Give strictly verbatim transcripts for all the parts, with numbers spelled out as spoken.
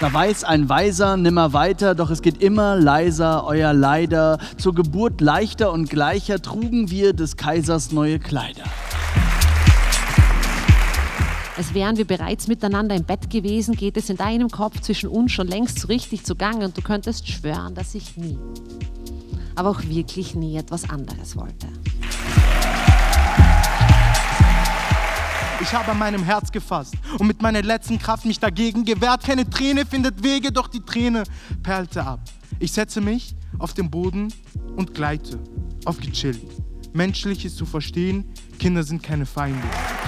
Da weiß ein Weiser nimmer weiter, doch es geht immer leiser, euer Leider. Zur Geburt leichter und gleicher trugen wir des Kaisers neue Kleider. Als wären wir bereits miteinander im Bett gewesen, geht es in deinem Kopf zwischen uns schon längst so richtig zugange und du könntest schwören, dass ich nie, aber auch wirklich nie etwas anderes wollte. Ich habe an meinem Herz gefasst und mit meiner letzten Kraft mich dagegen gewehrt. Keine Träne findet Wege, doch die Träne perlte ab. Ich setze mich auf den Boden und gleite, auf gechillt. Menschliches zu verstehen, Kinder sind keine Feinde.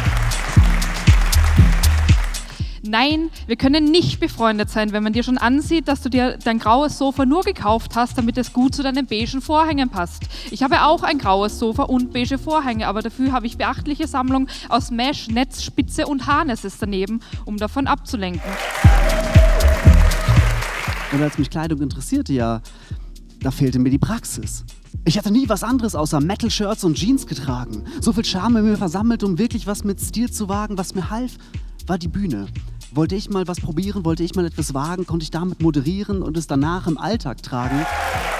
Nein, wir können nicht befreundet sein, wenn man dir schon ansieht, dass du dir dein graues Sofa nur gekauft hast, damit es gut zu deinen beigen Vorhängen passt. Ich habe auch ein graues Sofa und beige Vorhänge, aber dafür habe ich beachtliche Sammlung aus Mesh, Netz, Spitze und Harnesses daneben, um davon abzulenken. Und als mich Kleidung interessierte, ja, da fehlte mir die Praxis. Ich hatte nie was anderes außer Metal-Shirts und Jeans getragen. So viel Charme in mir versammelt, um wirklich was mit Stil zu wagen. Was mir half, war die Bühne. Wollte ich mal was probieren, wollte ich mal etwas wagen, konnte ich damit moderieren und es danach im Alltag tragen.